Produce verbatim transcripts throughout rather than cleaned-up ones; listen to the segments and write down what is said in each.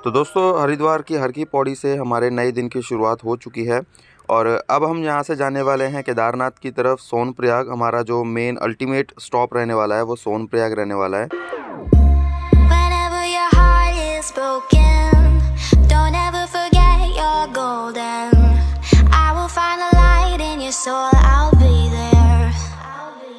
तो दोस्तों हरिद्वार की हर की पौड़ी से हमारे नए दिन की शुरुआत हो चुकी है और अब हम यहाँ से जाने वाले हैं केदारनाथ की तरफ सोनप्रयाग। हमारा जो मेन अल्टीमेट स्टॉप रहने वाला है वो सोनप्रयाग रहने वाला है। Whenever your heart is broken, don't ever forget you're golden. I will find a light in your soul, I'll be there. I'll be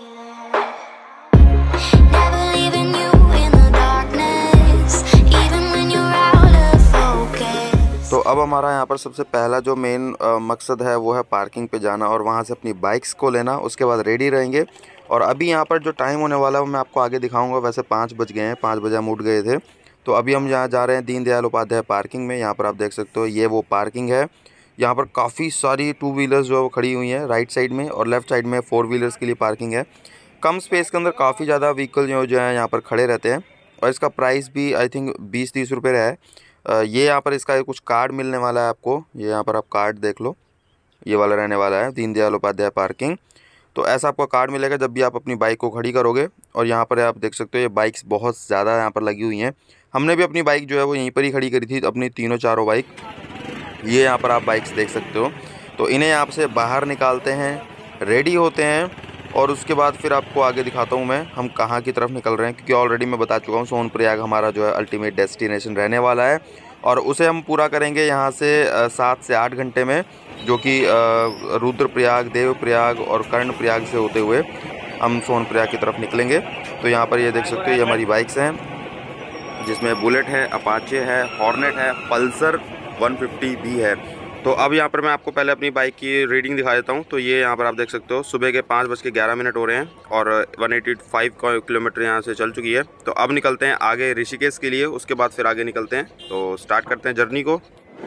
there. Never leaving you in the darkness, even when you're out of focus. तो अब हमारा यहाँ पर सबसे पहला जो main मकसद है वो है पार्किंग पे जाना और वहाँ से अपनी बाइक्स को लेना। उसके बाद रेडी रहेंगे और अभी यहाँ पर जो टाइम होने वाला है वो मैं आपको आगे दिखाऊंगा। वैसे पाँच बज गए हैं, पाँच बजे हम उठ गए थे। तो अभी हम यहाँ जा रहे हैं दीनदयाल उपाध्याय पार्किंग में। यहाँ पर आप देख सकते हो ये वो पार्किंग है। यहाँ पर काफ़ी सारी टू व्हीलर्स जो है वो खड़ी हुई हैं राइट साइड में और लेफ़्ट साइड में फ़ोर व्हीलर्स के लिए पार्किंग है। कम स्पेस के अंदर काफ़ी ज़्यादा व्हीकल जो जो है यहाँ पर खड़े रहते हैं और इसका प्राइस भी आई थिंक बीस तीस रुपये है। ये यहाँ पर इसका कुछ कार्ड मिलने वाला है आपको। ये यहाँ पर आप कार्ड देख लो, ये वाला रहने वाला है दीनदयाल उपाध्याय पार्किंग। तो ऐसा आपको कार्ड मिलेगा जब भी आप अपनी बाइक को खड़ी करोगे। और यहाँ पर आप देख सकते हो ये बाइक्स बहुत ज़्यादा यहाँ पर लगी हुई हैं। हमने भी अपनी बाइक जो है वो यहीं पर ही खड़ी करी थी, अपनी तीनों चारों बाइक। ये यहाँ पर आप बाइक्स देख सकते हो। तो इन्हें यहाँ से बाहर निकालते हैं, रेडी होते हैं और उसके बाद फिर आपको आगे दिखाता हूँ मैं हम कहाँ की तरफ निकल रहे हैं, क्योंकि ऑलरेडी मैं बता चुका हूँ सोनप्रयाग हमारा जो है अल्टीमेट डेस्टिनेशन रहने वाला है और उसे हम पूरा करेंगे यहाँ से सात से आठ घंटे में, जो कि रुद्रप्रयाग, देवप्रयाग और कर्णप्रयाग से होते हुए हम सोनप्रयाग की तरफ निकलेंगे। तो यहाँ पर ये देख सकते हो ये हमारी बाइक्स हैं, जिसमें बुलेट है, अपाचे है, हॉर्नेट है, पल्सर वन फिफ्टी भी है। तो अब यहाँ पर मैं आपको पहले अपनी बाइक की रीडिंग दिखा देता हूँ। तो ये यहाँ पर आप देख सकते हो सुबह के पाँच बज के ग्यारह मिनट हो रहे हैं और एक सौ पचासी किलोमीटर यहाँ से चल चुकी है। तो अब निकलते हैं आगे ऋषिकेश के लिए, उसके बाद फिर आगे निकलते हैं। तो स्टार्ट करते हैं जर्नी को।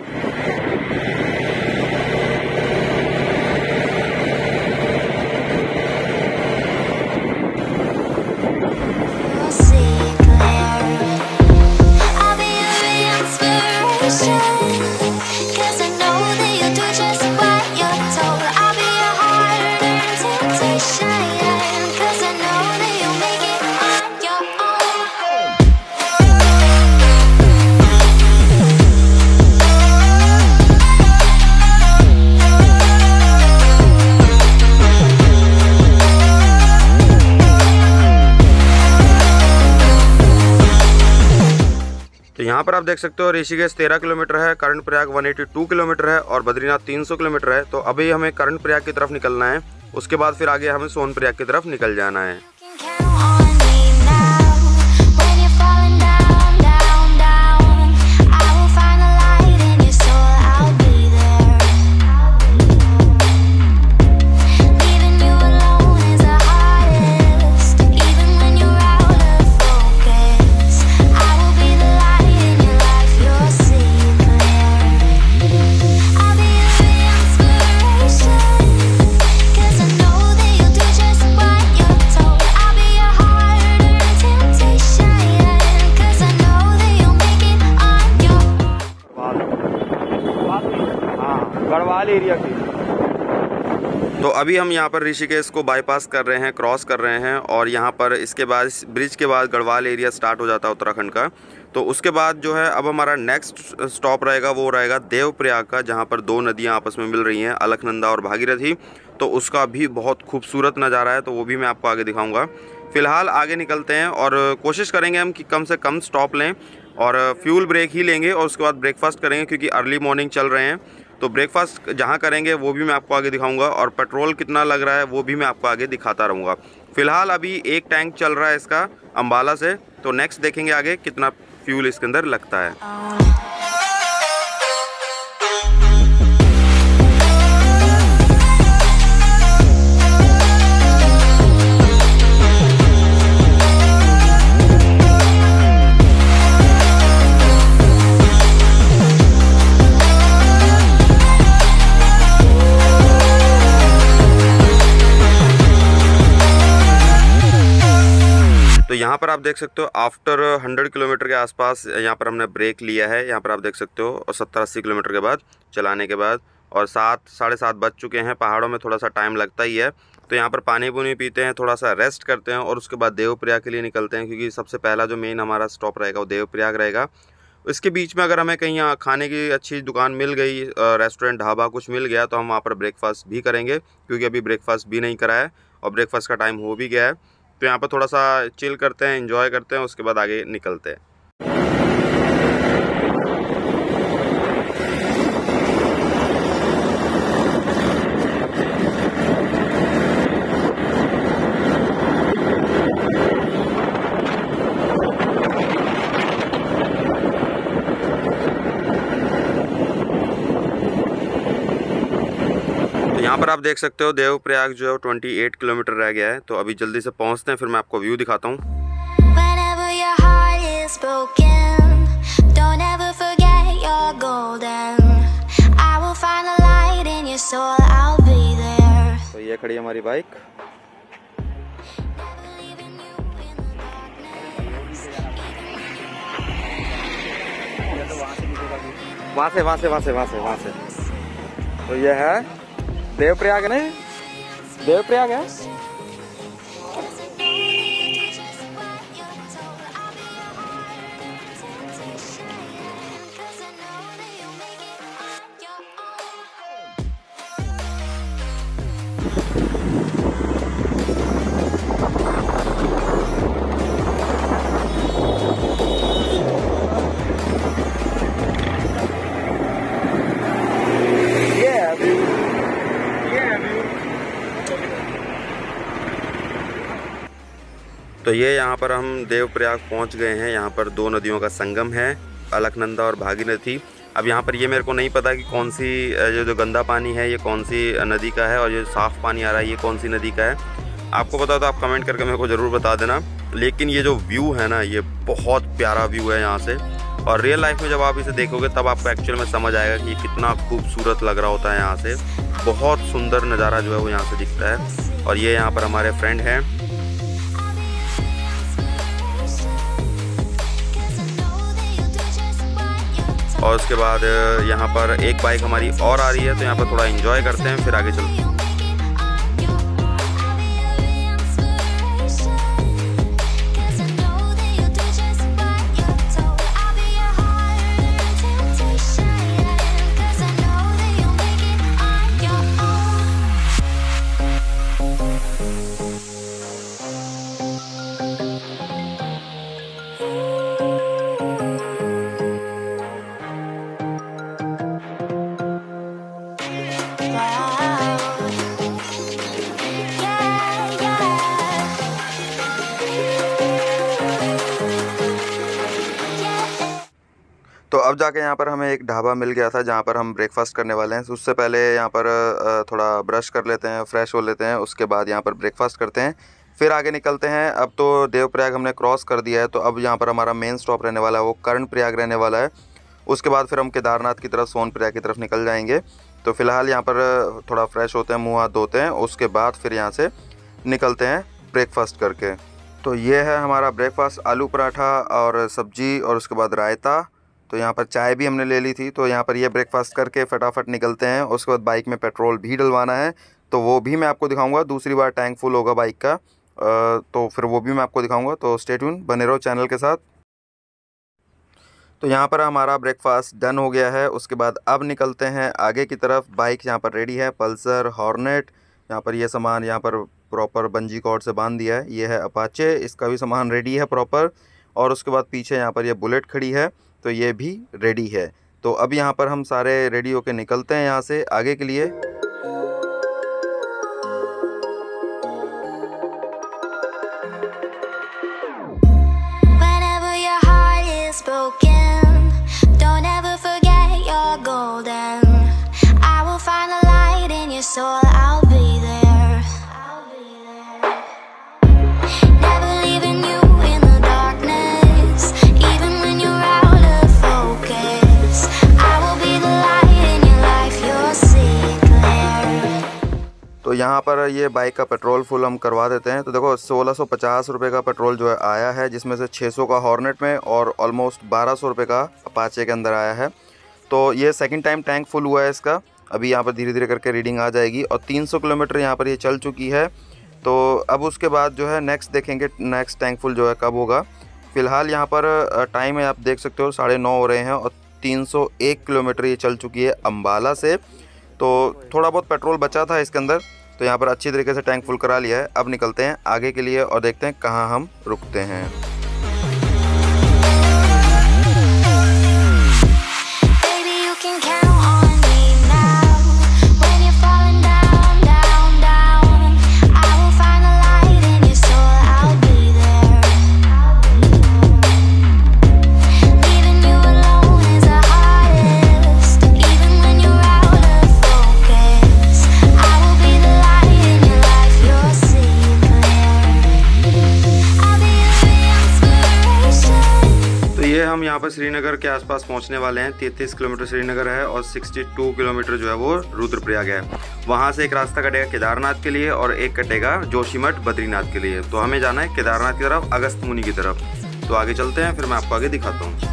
तो यहाँ पर आप देख सकते हो ऋषिकेश तेरह किलोमीटर है, कर्णप्रयाग एक सौ बयासी किलोमीटर है और बद्रीनाथ तीन सौ किलोमीटर है। तो अभी हमें कर्णप्रयाग की तरफ निकलना है, उसके बाद फिर आगे हमें सोनप्रयाग की तरफ निकल जाना है। गढ़वाल एरिया की। तो अभी हम यहाँ पर ऋषिकेश को बाईपास कर रहे हैं, क्रॉस कर रहे हैं और यहाँ पर इसके बाद इस ब्रिज के बाद गढ़वाल एरिया स्टार्ट हो जाता है उत्तराखंड का। तो उसके बाद जो है अब हमारा नेक्स्ट स्टॉप रहेगा वो रहेगा देवप्रयाग का, जहाँ पर दो नदियाँ आपस में मिल रही हैं, अलकनंदा और भागीरथी। तो उसका भी बहुत खूबसूरत नज़ारा है, तो वो भी मैं आपको आगे दिखाऊँगा। फ़िलहाल आगे निकलते हैं और कोशिश करेंगे हम कि कम से कम स्टॉप लें और फ्यूल ब्रेक ही लेंगे और उसके बाद ब्रेकफास्ट करेंगे, क्योंकि अर्ली मॉर्निंग चल रहे हैं। तो ब्रेकफास्ट जहाँ करेंगे वो भी मैं आपको आगे दिखाऊंगा और पेट्रोल कितना लग रहा है वो भी मैं आपको आगे दिखाता रहूँगा। फ़िलहाल अभी एक टैंक चल रहा है इसका अम्बाला से, तो नेक्स्ट देखेंगे आगे कितना फ्यूल इसके अंदर लगता है। तो यहाँ पर आप देख सकते हो आफ्टर हंड्रेड किलोमीटर के आसपास यहाँ पर हमने ब्रेक लिया है। यहाँ पर आप देख सकते हो और सत्तर अस्सी किलोमीटर के बाद चलाने के बाद और सात साढ़े सात बज चुके हैं। पहाड़ों में थोड़ा सा टाइम लगता ही है, तो यहाँ पर पानी पुनी पीते हैं, थोड़ा सा रेस्ट करते हैं और उसके बाद देवप्रयाग के लिए निकलते हैं, क्योंकि सबसे पहला जो मेन हमारा स्टॉप रहेगा वो देवप्रयाग रहेगा। इसके बीच में अगर हमें कहीं यहाँ खाने की अच्छी दुकान मिल गई, रेस्टोरेंट ढाबा कुछ मिल गया, तो हम वहाँ पर ब्रेकफास्ट भी करेंगे, क्योंकि अभी ब्रेकफास्ट भी नहीं करा है और ब्रेकफास्ट का टाइम हो भी गया है। तो यहाँ पर थोड़ा सा चिल करते हैं, एंजॉय करते हैं, उसके बाद आगे निकलते हैं। यहाँ पर आप देख सकते हो देवप्रयाग जो है अट्ठाईस किलोमीटर रह गया है, तो अभी जल्दी से पहुँचते हैं, फिर मैं आपको व्यू दिखाता हूँ। तो ये खड़ी हमारी बाइक। वहाँ से वहाँ से वहाँ से वहाँ से वहाँ से तो ये है देवप्रयाग, नहीं देवप्रयाग है। तो ये यहाँ पर हम देवप्रयाग पहुँच गए हैं। यहाँ पर दो नदियों का संगम है, अलकनंदा और भागीरथी। अब यहाँ पर ये मेरे को नहीं पता कि कौन सी जो जो गंदा पानी है ये कौन सी नदी का है, और जो साफ़ पानी आ रहा है ये कौन सी नदी का है। आपको पता तो आप कमेंट करके मेरे को ज़रूर बता देना। लेकिन ये जो व्यू है ना, ये बहुत प्यारा व्यू है यहाँ से, और रियल लाइफ में जब आप इसे देखोगे तब आपको एक्चुअल में समझ आएगा कि ये कितना खूबसूरत लग रहा होता है। यहाँ से बहुत सुंदर नज़ारा जो है वो यहाँ से दिखता है। और ये यहाँ पर हमारे फ्रेंड हैं। और उसके बाद यहाँ पर एक बाइक हमारी और आ रही है, तो यहाँ पर थोड़ा एंजॉय करते हैं, फिर आगे चलते हैं। तो अब जाके यहाँ पर हमें एक ढाबा मिल गया था जहाँ पर हम ब्रेकफास्ट करने वाले हैं। उससे पहले यहाँ पर थोड़ा ब्रश कर लेते हैं, फ्रेश हो लेते हैं, उसके बाद यहाँ पर ब्रेकफास्ट करते हैं, फिर आगे निकलते हैं। अब तो देवप्रयाग हमने क्रॉस कर दिया है, तो अब यहाँ पर हमारा मेन स्टॉप रहने वाला है वो कर्णप्रयाग रहने वाला है। उसके बाद फिर हम केदारनाथ की तरफ, सोनप्रयाग की तरफ निकल जाएंगे। तो फिलहाल यहाँ पर थोड़ा फ्रेश होते हैं, मुँह हाथ धोते हैं, उसके बाद फिर यहाँ से निकलते हैं ब्रेकफास्ट करके। तो ये है हमारा ब्रेकफास्ट, आलू पराठा और सब्जी और उसके बाद रायता। तो यहाँ पर चाय भी हमने ले ली थी। तो यहाँ पर ये ब्रेकफास्ट करके फटाफट निकलते हैं। उसके बाद बाइक में पेट्रोल भी डलवाना है, तो वो भी मैं आपको दिखाऊंगा। दूसरी बार टैंक फुल होगा बाइक का, तो फिर वो भी मैं आपको दिखाऊंगा। तो स्टे ट्यून, बने रहो चैनल के साथ। तो यहाँ पर हमारा ब्रेकफास्ट डन हो गया है। उसके बाद अब निकलते हैं आगे की तरफ। बाइक यहाँ पर रेडी है, पल्सर, हॉर्नेट। यहाँ पर ये सामान यहाँ पर प्रॉपर बंजी कॉर्ड से बांध दिया है। ये है अपाचे, इसका भी सामान रेडी है प्रॉपर। और उसके बाद पीछे यहाँ पर ये बुलेट खड़ी है, तो ये भी रेडी है। तो अब यहाँ पर हम सारे रेडी होके निकलते हैं यहाँ से आगे के लिए। तो यहाँ पर ये बाइक का पेट्रोल फुल हम करवा देते हैं। तो देखो सोलह सौ पचास रुपये का पेट्रोल जो है आया है, जिसमें से छः सौ का हॉर्नेट में और ऑलमोस्ट बारह सौ रुपये का अपाचे के अंदर आया है। तो ये सेकंड टाइम टैंक फुल हुआ है इसका। अभी यहाँ पर धीरे धीरे करके रीडिंग आ जाएगी और तीन सौ किलोमीटर यहाँ पर ये चल चुकी है। तो अब उसके बाद जो है नेक्स्ट देखेंगे नेक्स्ट टैंक फुल जो है कब होगा। फ़िलहाल यहाँ पर टाइम है, आप देख सकते हो साढ़े नौ हो रहे हैं और तीन सौ एक किलोमीटर ये चल चुकी है अम्बाला से। तो थोड़ा बहुत पेट्रोल बचा था इसके अंदर, तो यहाँ पर अच्छी तरीके से टैंक फुल करा लिया है। अब निकलते हैं आगे के लिए और देखते हैं कहाँ हम रुकते हैं। हम यहाँ पर श्रीनगर के आसपास पहुँचने वाले हैं। तैंतीस किलोमीटर श्रीनगर है और बासठ किलोमीटर जो है वो रुद्रप्रयाग है। वहाँ से एक रास्ता कटेगा केदारनाथ के लिए और एक कटेगा जोशीमठ बद्रीनाथ के लिए। तो हमें जाना है केदारनाथ की तरफ, अगस्त्यमुनि की तरफ। तो आगे चलते हैं, फिर मैं आपको आगे दिखाता हूँ।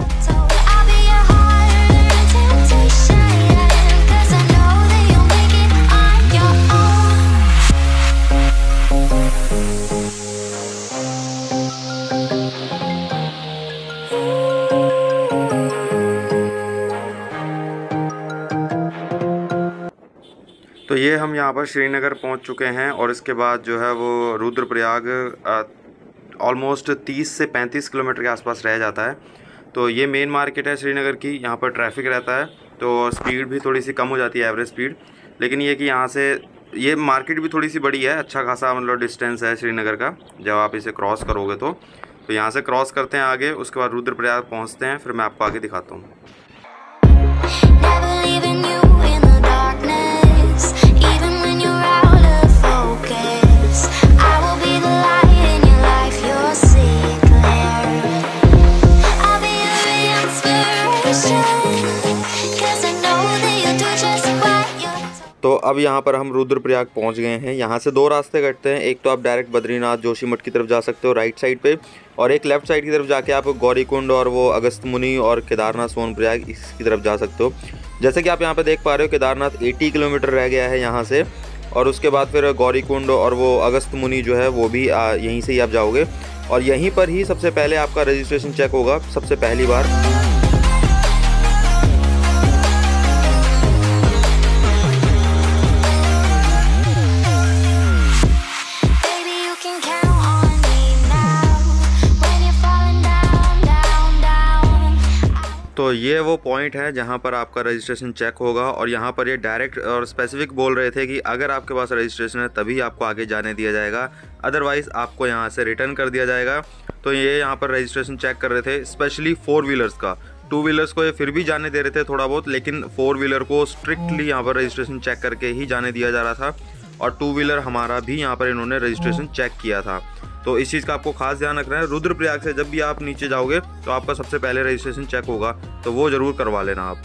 तो ये हम यहाँ पर श्रीनगर पहुँच चुके हैं और इसके बाद जो है वो रुद्रप्रयाग ऑलमोस्ट तीस से पैंतीस किलोमीटर के आसपास रह जाता है। तो ये मेन मार्केट है श्रीनगर की, यहाँ पर ट्रैफिक रहता है तो स्पीड भी थोड़ी सी कम हो जाती है, एवरेज स्पीड। लेकिन ये कि यहाँ से ये मार्केट भी थोड़ी सी बड़ी है, अच्छा खासा मतलब डिस्टेंस है श्रीनगर का जब आप इसे क्रॉस करोगे तो। तो यहाँ से क्रॉस करते हैं आगे, उसके बाद रुद्रप्रयाग पहुँचते हैं, फिर मैं आपको आगे दिखाता हूँ। तो अब यहाँ पर हम रुद्रप्रयाग पहुँच गए हैं। यहाँ से दो रास्ते कटते हैं, एक तो आप डायरेक्ट बद्रीनाथ जोशीमठ की तरफ जा सकते हो राइट साइड पे, और एक लेफ़्ट साइड की तरफ जाके आप गौरीकुंड और वो अगस्त्यमुनि और केदारनाथ सोनप्रयाग इसकी तरफ जा सकते हो। जैसे कि आप यहाँ पे देख पा रहे हो केदारनाथ अस्सी किलोमीटर रह गया है यहाँ से, और उसके बाद फिर गौरीकुंड और वो अगस्त्यमुनि जो है वो भी आ, यहीं से ही आप जाओगे। और यहीं पर ही सबसे पहले आपका रजिस्ट्रेशन चेक होगा सबसे पहली बार। तो ये वो पॉइंट है जहाँ पर आपका रजिस्ट्रेशन चेक होगा, और यहाँ पर ये डायरेक्ट और स्पेसिफिक बोल रहे थे कि अगर आपके पास रजिस्ट्रेशन है तभी आपको आगे जाने दिया जाएगा, अदरवाइज़ आपको यहाँ से रिटर्न कर दिया जाएगा। तो ये यहाँ पर रजिस्ट्रेशन चेक कर रहे थे, स्पेशली फोर व्हीलर्स का। टू व्हीलर्स को ये फिर भी जाने दे रहे थे थोड़ा बहुत, लेकिन फोर व्हीलर को स्ट्रिक्टली यहाँ पर रजिस्ट्रेशन चेक करके ही जाने दिया जा रहा था। और टू व्हीलर हमारा भी यहाँ पर इन्होंने रजिस्ट्रेशन चेक किया था। तो इस चीज़ का आपको खास ध्यान रखना है। रुद्रप्रयाग से जब भी आप नीचे जाओगे तो आपका सबसे पहले रजिस्ट्रेशन चेक होगा, तो वो ज़रूर करवा लेना आप।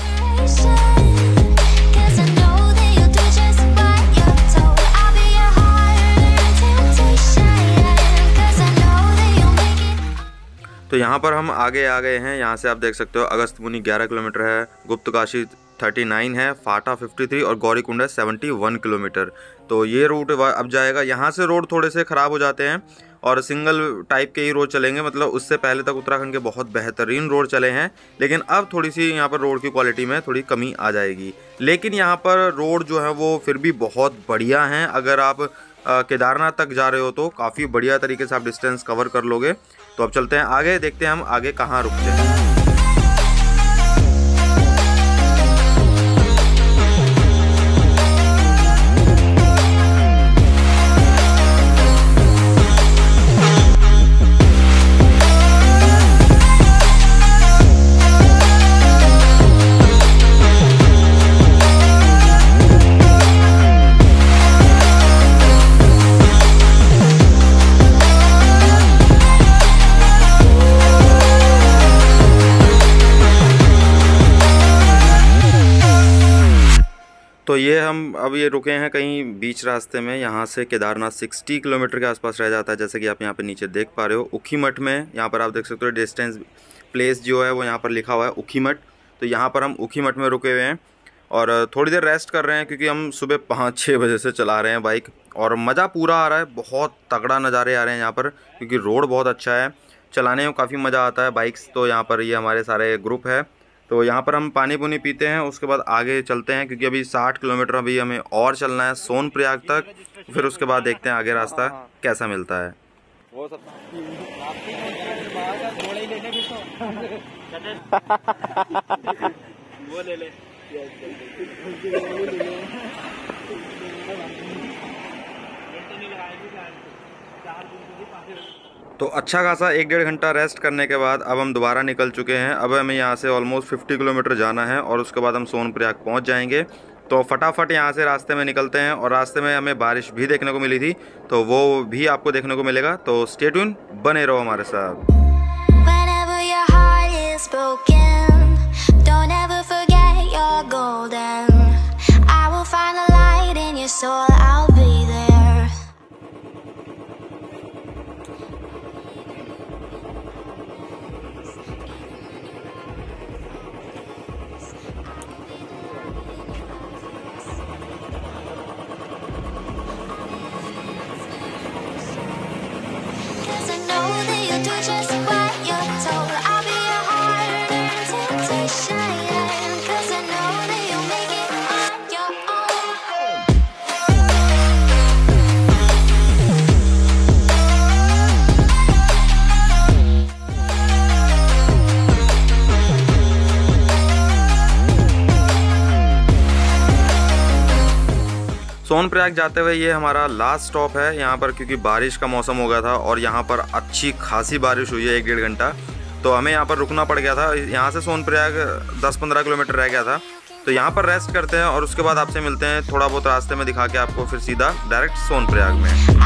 तो यहाँ पर हम आगे आ गए हैं। यहाँ से आप देख सकते हो अगस्त्यमुनि ग्यारह किलोमीटर है, गुप्तकाशी उनतालीस है, फाटा तिरेपन और गौरीकुंड है इकहत्तर किलोमीटर। तो ये रूट अब जाएगा। यहाँ से रोड थोड़े से ख़राब हो जाते हैं और सिंगल टाइप के ही रोड चलेंगे, मतलब उससे पहले तक उत्तराखंड के बहुत बेहतरीन रोड चले हैं, लेकिन अब थोड़ी सी यहाँ पर रोड की क्वालिटी में थोड़ी कमी आ जाएगी। लेकिन यहाँ पर रोड जो है वो फिर भी बहुत बढ़िया हैं। अगर आप केदारनाथ तक जा रहे हो तो काफ़ी बढ़िया तरीके से आप डिस्टेंस कवर कर लोगे। तो अब चलते हैं आगे, देखते हैं हम आगे कहाँ रुकते हैं। तो ये हम अब ये रुके हैं कहीं बीच रास्ते में। यहाँ से केदारनाथ साठ किलोमीटर के आसपास रह जाता है, जैसे कि आप यहाँ पे नीचे देख पा रहे हो। ऊखीमठ में यहाँ पर आप देख सकते हो डिस्टेंस प्लेस जो है वो यहाँ पर लिखा हुआ है ऊखीमठ। तो यहाँ पर हम ऊखीमठ में रुके हुए हैं और थोड़ी देर रेस्ट कर रहे हैं, क्योंकि हम सुबह पाँच छः बजे से चला रहे हैं बाइक और मज़ा पूरा आ रहा है। बहुत तगड़ा नज़ारे आ रहे हैं यहाँ पर, क्योंकि रोड बहुत अच्छा है। चलाने में काफ़ी मज़ा आता है बाइक्स। तो यहाँ पर ये हमारे सारे ग्रुप है, तो यहाँ पर हम पानी पुनी पीते हैं, उसके बाद आगे चलते हैं क्योंकि अभी साठ किलोमीटर अभी हमें और चलना है सोनप्रयाग तक। फिर उसके बाद देखते हैं आगे रास्ता कैसा मिलता है। वो सब वो ले ले। तो अच्छा खासा एक डेढ़ घंटा रेस्ट करने के बाद अब हम दोबारा निकल चुके हैं। अब हमें यहाँ से ऑलमोस्ट पचास किलोमीटर जाना है और उसके बाद हम सोनप्रयाग पहुँच जाएंगे। तो फटाफट यहाँ से रास्ते में निकलते हैं। और रास्ते में हमें बारिश भी देखने को मिली थी, तो वो भी आपको देखने को मिलेगा। तो स्टे ट्यून, बने रहो हमारे साथ। सोनप्रयाग जाते हुए ये हमारा लास्ट स्टॉप है यहाँ पर, क्योंकि बारिश का मौसम हो गया था और यहाँ पर अच्छी खासी बारिश हुई है एक डेढ़ घंटा। तो हमें यहाँ पर रुकना पड़ गया था। यहाँ से सोनप्रयाग दस पंद्रह किलोमीटर रह गया था। तो यहाँ पर रेस्ट करते हैं और उसके बाद आपसे मिलते हैं, थोड़ा बहुत रास्ते में दिखा के आपको, फिर सीधा डायरेक्ट सोनप्रयाग में।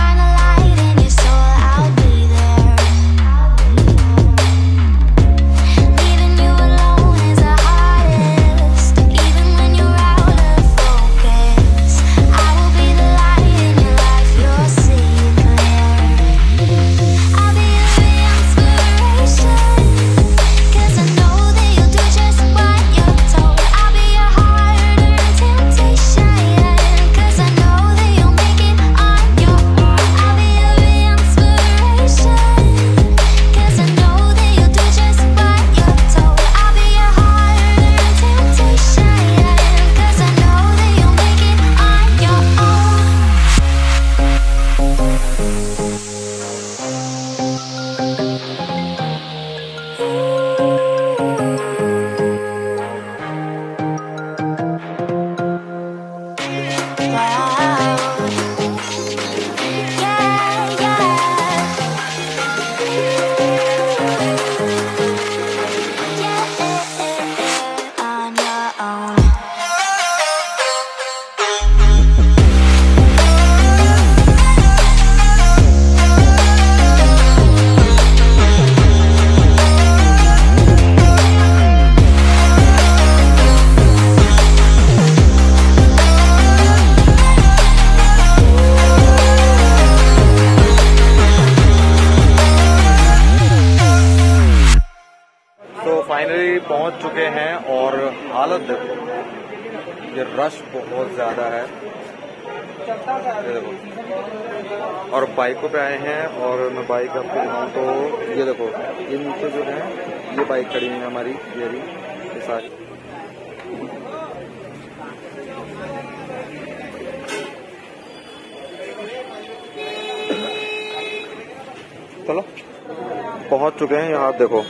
फाइनली पहुंच चुके हैं और हालत देखो, ये रश बहुत ज़्यादा है। ये देखो, और बाइकों पे आए हैं और मैं बाइक आपको दिखाऊं तो ये देखो, ये नीचे जो है ये बाइक खड़ी है हमारी, ये भी ये सारी। चलो पहुंच चुके हैं यहाँ। देखो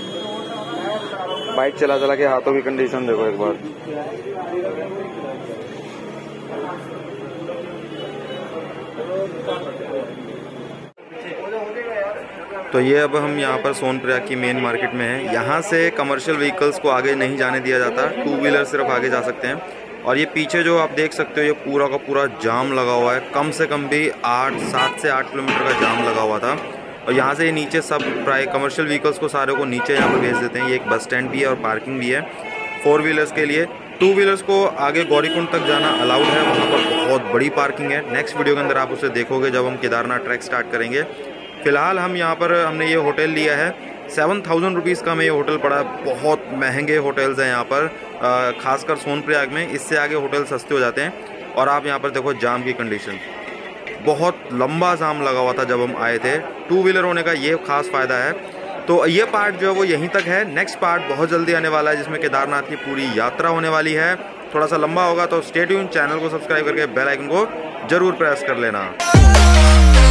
बाइक चला चला के हाथों की कंडीशन देखो एक बार। तो ये अब हम यहाँ पर सोनप्रयाग की मेन मार्केट में हैं। यहाँ से कमर्शियल व्हीकल्स को आगे नहीं जाने दिया जाता, टू व्हीलर सिर्फ आगे जा सकते हैं। और ये पीछे जो आप देख सकते हो, ये पूरा का पूरा जाम लगा हुआ है। कम से कम भी आठ सात से आठ किलोमीटर का जाम लगा हुआ था। और यहाँ से ये नीचे सब प्राय कमर्शियल व्हीकल्स को सारे को नीचे यहाँ पर भेज देते हैं। ये एक बस स्टैंड भी है और पार्किंग भी है फोर व्हीलर्स के लिए। टू व्हीलर्स को आगे गौरीकुंड तक जाना अलाउड है, वहाँ पर बहुत बड़ी पार्किंग है। नेक्स्ट वीडियो के अंदर आप उसे देखोगे जब हम केदारनाथ ट्रैक स्टार्ट करेंगे। फिलहाल हम यहाँ पर हमने ये होटल लिया है, सेवन थाउजेंड रुपीज़ का हमें ये होटल पड़ा है। बहुत महंगे होटल्स हैं यहाँ पर, खासकर सोनप्रयाग में। इससे आगे होटल सस्ते हो जाते हैं। और आप यहाँ पर देखो जाम की कंडीशन, बहुत लंबा जाम लगा हुआ था जब हम आए थे। टू व्हीलर होने का ये खास फ़ायदा है। तो ये पार्ट जो है वो यहीं तक है। नेक्स्ट पार्ट बहुत जल्दी आने वाला है जिसमें केदारनाथ की पूरी यात्रा होने वाली है। थोड़ा सा लंबा होगा, तो स्टे ट्यून, चैनल को सब्सक्राइब करके बेल आइकन को ज़रूर प्रेस कर लेना।